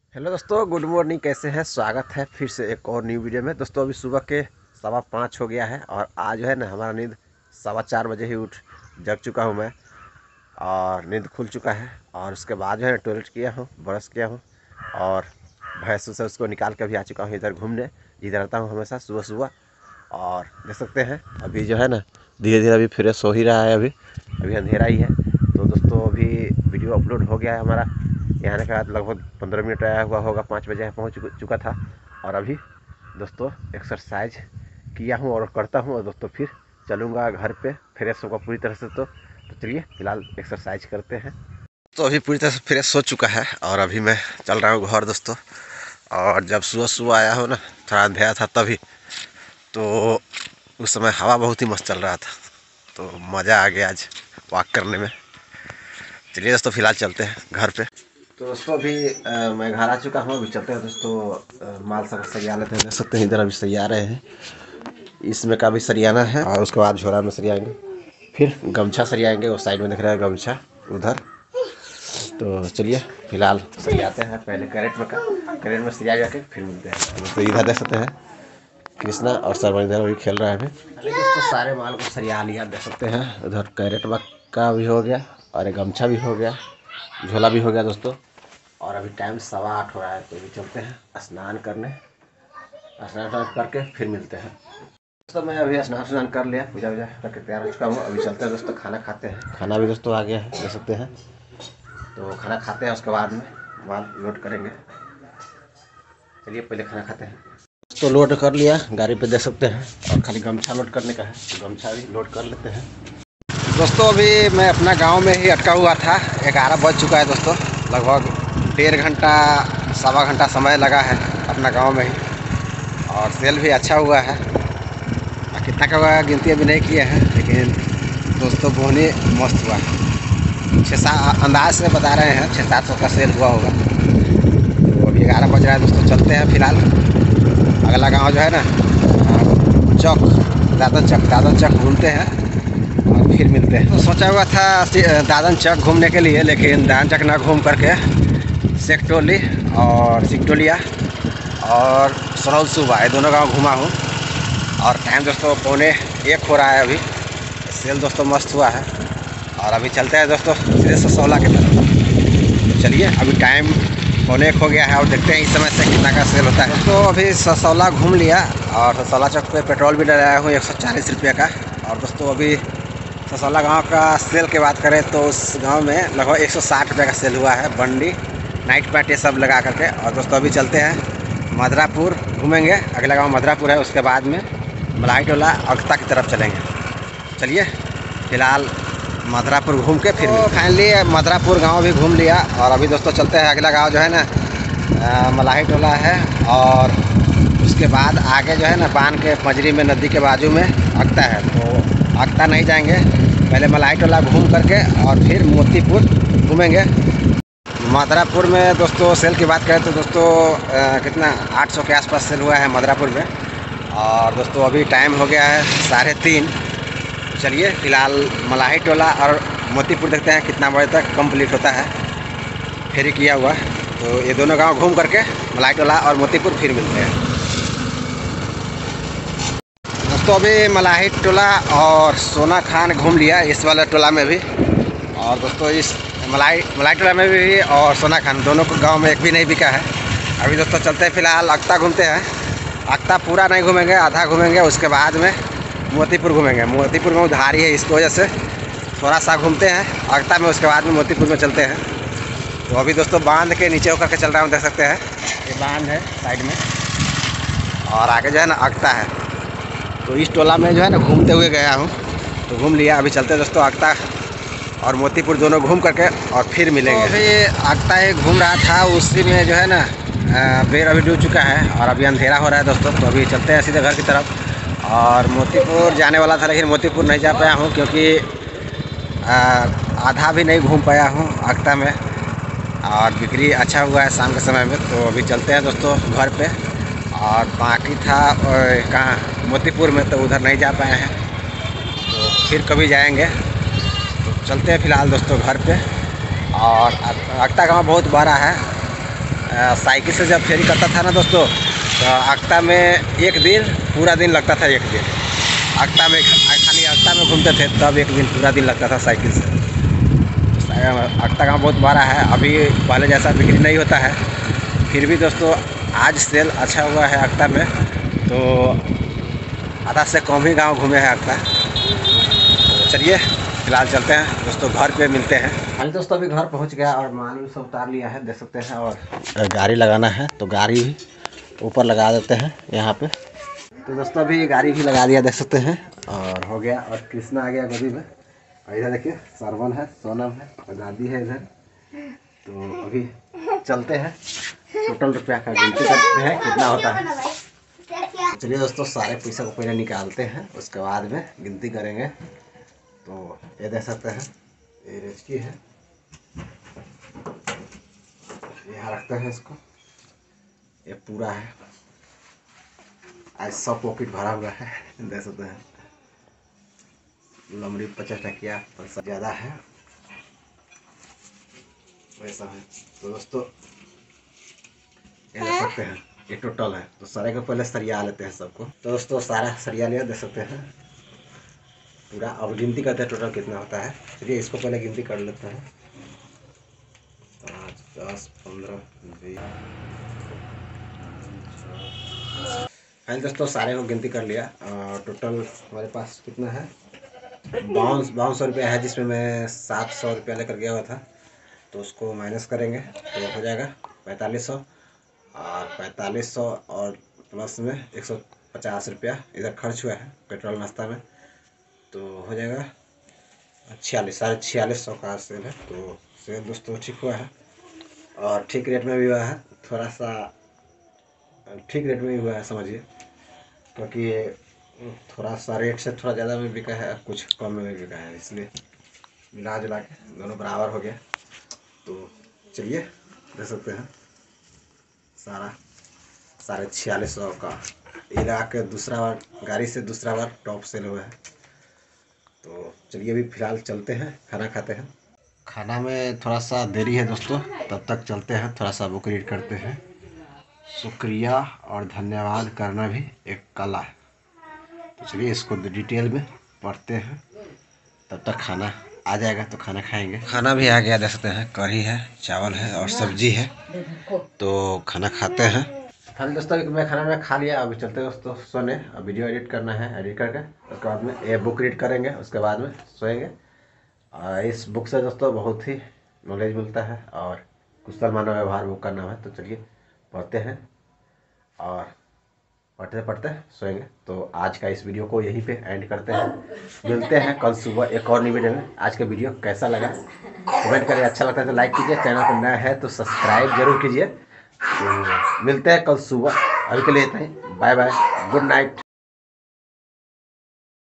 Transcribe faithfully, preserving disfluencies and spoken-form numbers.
Hello दोस्तों, good morning. कैसे हैं? स्वागत है फिर से एक और न्यू वीडियो में। दोस्तों अभी सुबह के सवा पाँच हो गया है और आज जो है ना हमारा नींद सवा चार बजे ही उठ जग चुका हूं मैं और नींद खुल चुका है। और उसके बाद जो है टॉयलेट किया हूं, ब्रश किया हूं और भैंस से उसको निकाल के अभी आ चुका हूं इधर घूमने। इधर रहता हूँ हमेशा सुबह सुबह। और देख सकते हैं अभी जो है ना धीरे धीरे अभी फ्रेश हो ही रहा है। अभी अभी अंधेरा ही है। तो दोस्तों अभी वीडियो अपलोड हो गया है हमारा। यहाँ आने के बाद लगभग पंद्रह मिनट आया हुआ होगा, पाँच बजे यहाँ पहुँच चुका था। और अभी दोस्तों एक्सरसाइज किया हूँ और करता हूँ और दोस्तों फिर चलूँगा घर पे फ्रेश होगा पूरी तरह से। तो तो चलिए फिलहाल एक्सरसाइज करते हैं। तो अभी पूरी तरह से फ्रेश हो चुका है और अभी मैं चल रहा हूँ घर दोस्तों। और जब सुबह सुबह आया हो ना, थोड़ा अंधेरा था तभी, तो उस समय हवा बहुत ही मस्त चल रहा था, तो मज़ा आ गया आज वॉक करने में। चलिए दोस्तों फिलहाल चलते हैं घर पे। तो दोस्तों अभी आ, मैं घर आ चुका हूँ। अभी चलते हैं दोस्तों, आ, माल सब सरिया लेते हैं। देख सकते हैं इधर अभी सरिया रहे हैं। इसमें का भी सरियाना है और उसके बाद झोरा में सरियाएंगे, फिर गमछा सरियाएंगे। वो साइड में दिख रहा है गमछा उधर। तो चलिए फिलहाल सरियाते हैं। पहले कैरेट में का कैरेट में सरिया जाके फिर मिलते हैं। तो इधर देख सकते हैं कृष्णा और सरवन इधर भी खेल रहा है। अभी दोस्तों सारे माल को सरिया लिया, देख सकते हैं। उधर कैरेट का भी हो गया और एक गमछा भी हो गया, झोला भी हो गया दोस्तों। और अभी टाइम सवा आठ हो रहा है, तो अभी चलते हैं स्नान करने। स्नान करके फिर मिलते हैं दोस्तों। मैं अभी स्नान स्नान कर लिया, पूजा वूजा करके तैयार हो चुका हूँ। अभी चलते हैं दोस्तों, खाना खाते हैं। खाना भी दोस्तों आ गया है, देख सकते हैं। तो खाना खाते हैं, उसके बाद में माल लोड करेंगे। चलिए पहले खाना खाते हैं। तो लोड कर लिया गाड़ी पे, देख सकते हैं। और खाली गमछा लोड करने का है, तो गमछा भी लोड कर लेते हैं दोस्तों। अभी मैं अपना गांव में ही अटका हुआ था। ग्यारह बज चुका है दोस्तों। लगभग डेढ़ घंटा सवा घंटा समय लगा है अपना गांव में ही। और सेल भी अच्छा हुआ है। कितना का हुआ गिनती अभी नहीं किए हैं, लेकिन दोस्तों बोनी मस्त हुआ है। छः सात अंदाज से बता रहे हैं, छः सात सौ का सेल हुआ होगा। तो अभी ग्यारह बज रहा है दोस्तों। चलते हैं फिलहाल। अगला गांव जो है ना चौक, दादन चौक, दादन चौक घूमते हैं और फिर मिलते हैं। तो सोचा हुआ था दादन चौक घूमने के लिए, लेकिन दादन चौक ना घूम करके सेकटोली और सिकटोलिया और सरौल सुबह, ये दोनों गांव घूमा हूँ। और टाइम दोस्तों पौने एक हो रहा है अभी। सेल दोस्तों मस्त हुआ है। और अभी चलते हैं दोस्तों सीधे ससौला की तरफ। चलिए अभी टाइम पौने एक हो गया है और देखते हैं इस समय से कितना का सेल होता है। तो अभी ससौला घूम लिया और ससौला चौक पे पेट्रोल भी डलाया हूँ एक सौ चालीस रुपये का। और दोस्तों अभी ससौला गांव का सेल की बात करें तो उस गांव में लगभग एक सौ साठ रुपये का सेल हुआ है, बंडी नाइट पैट ये सब लगा करके। और दोस्तों अभी चलते हैं मधुरापुर घूमेंगे। अगला गाँव मधुरापुर है, उसके बाद में मलाई टोला अगता की तरफ चलेंगे। चलिए फिलहाल मधुरापुर घूम के फिर तो फाइनली मधुरापुर गांव भी घूम लिया। और अभी दोस्तों चलते हैं अगला गांव जो है ना मलाई टोला है। और उसके बाद आगे जो है ना बांध के पंजरी में नदी के बाजू में अगता है, तो अगता नहीं जाएंगे, पहले मलाई टोला घूम करके और फिर मोतीपुर घूमेंगे। मधुरापुर में दोस्तों सेल की बात करें तो दोस्तों आ, कितना आठ सौ के आसपास सेल हुआ है मधुरापुर में। और दोस्तों अभी टाइम हो गया है साढ़े तीन। चलिए फिलहाल मलाई टोला और मोतीपुर देखते हैं कितना बजे तक कंप्लीट होता है फेरी किया हुआ। तो ये दोनों गांव घूम करके मलाई टोला और मोतीपुर फिर मिलते हैं दोस्तों। अभी मलाई टोला और सोना खान घूम लिया इस वाले टोला में भी। और दोस्तों इस मलाई मलाई टोला में भी और सोना खान दोनों को गाँव में एक भी नहीं बिका है। अभी दोस्तों चलते हैं फिलहाल अगता घूमते हैं। अगता पूरा नहीं घूमेंगे, आधा घूमेंगे, उसके बाद में मोतीपुर घूमेंगे। मोतीपुर में उधारी है, इसकी वजह से थोड़ा सा घूमते हैं अगता में, उसके बाद में मोतीपुर में चलते हैं। तो अभी दोस्तों बांध के नीचे होकर के चल रहा हूँ, देख सकते हैं ये बांध है साइड में और आगे जो है ना अगता है। तो इस टोला में जो है ना घूमते हुए गया हूँ, तो घूम लिया। अभी चलते हैं दोस्तों अगता और मोतीपुर दोनों घूम करके और फिर मिलेंगे। तो अभी अगता ही घूम रहा था, उसी में जो है ना बेर अभी डूब चुका है और अभी अंधेरा हो रहा है दोस्तों। तो अभी चलते हैं सीधे घर की तरफ। और मोतीपुर जाने वाला था, लेकिन मोतीपुर नहीं जा पाया हूँ क्योंकि आधा भी नहीं घूम पाया हूँ अगता में। और बिक्री अच्छा हुआ है शाम के समय में। तो अभी चलते हैं दोस्तों घर पे। और बाकी था कहाँ मोतीपुर में, तो उधर नहीं जा पाए हैं, तो फिर कभी जाएंगे। तो चलते हैं फिलहाल दोस्तों घर पे। और अगता गाँव बहुत बड़ा है, साइकिल से जब फेरी करता था ना दोस्तों, तो अक्ता में एक दिन पूरा दिन लगता था। एक दिन अक्ता में खाली अक्ता में घूमते थे तब एक दिन पूरा दिन लगता था साइकिल से। अक्ता गाँव बहुत बड़ा है, अभी पहले जैसा बिक्री नहीं होता है। फिर भी दोस्तों आज सेल अच्छा हुआ है अक्ता में, तो आधा से कम ही गांव घूमे हैं अक्ता। तो चलिए फिलहाल चलते हैं दोस्तों, घर पे मिलते हैं। अभी दोस्तों अभी घर पहुंच गया और माल सब उतार लिया है, देख सकते हैं। और गाड़ी लगाना है तो गाड़ी भी ऊपर लगा देते हैं यहाँ पे। तो दोस्तों अभी गाड़ी भी लगा दिया, देख सकते हैं, और हो गया। और कृष्णा आ गया गोदी में, और इधर देखिए सरवन है, सोनम है और दादी है इधर। तो अभी चलते हैं, टोटल रुपया का गिनती करते हैं कितना होता है। चलिए दोस्तों सारे पैसा को पहले निकालते हैं, उसके बाद में गिनती करेंगे। तो ये देख सकते हैं, ये रेचकी है, यहाँ रखते हैं इसको। ये पूरा है, आज सब पॉकेट भरा हुआ है, देख सकते हैं। लमड़ी पचास टकिया पैसा ज़्यादा है, वैसा है। तो दोस्तों ये देख सकते हैं, ये टोटल है। तो सारे को पहले सरिया लेते हैं सबको। तो दोस्तों सारा सरिया लिया, देख सकते हैं पूरा। अब गिनती करते हैं टोटल कितना होता है। चलिए इसको पहले गिनती कर लेते हैं। पाँच दस पंद्रह बीस। फाइनल दोस्तों सारे को गिनती कर लिया। टोटल हमारे पास कितना है, बावन बावन सौ रुपया है, जिसमें मैं सात सौ रुपया लेकर गया हुआ था। तो उसको माइनस करेंगे तो हो जाएगा पैंतालीस सौ। और पैंतालीस सौ और प्लस में एक सौ पचास रुपया इधर खर्च हुआ है पेट्रोल नाश्ता में, तो हो जाएगा छियालीस साढ़े छियालीस सौ का सेल है। तो सेल दोस्तों ठीक हुआ है और ठीक रेट में भी हुआ है, थोड़ा सा ठीक रेट में भी हुआ है समझिए, क्योंकि थोड़ा सा रेट से थोड़ा ज़्यादा में बिका है, कुछ कम में भी बिका है, इसलिए मिला जुला के दोनों बराबर हो गया। तो चलिए देख सकते हैं सारा साढ़े छियालीस सौ का ये लगा के दूसरा बार गाड़ी से दूसरा बार टॉप सेल हुआ है। तो चलिए अभी फिलहाल चलते हैं, खाना खाते हैं। खाना में थोड़ा सा देरी है दोस्तों, तब तक चलते हैं, थोड़ा सा बुक रीड करते हैं। शुक्रिया और धन्यवाद करना भी एक कला है। तो चलिए इसको डिटेल में पढ़ते हैं, तब तक खाना आ जाएगा तो खाना खाएंगे। खाना भी आ गया, देख सकते हैं, कढ़ी है, चावल है और सब्जी है। तो खाना खाते हैं। हाँ दोस्तों मैं खाना में खा लिया, अभी चलते हैं दोस्तों सोने। अब वीडियो एडिट करना है, एडिट करके उसके बाद में ये बुक रीड करेंगे, उसके बाद में सोएंगे। और इस बुक से दोस्तों बहुत ही नॉलेज मिलता है और कुशल मानव व्यवहार बुक का नाम है। तो चलिए पढ़ते हैं और पढ़ते पढ़ते सोएंगे। तो आज का इस वीडियो को यहीं पे एंड करते हैं, मिलते हैं कल सुबह एक और नई वीडियो में। आज का वीडियो कैसा लगा कमेंट करिए, अच्छा लगता है तो लाइक कीजिए, चैनल पर नया है तो सब्सक्राइब जरूर कीजिए। तो मिलते हैं कल सुबह, अभी के लिए इतना ही, बाय बाय, गुड नाइट।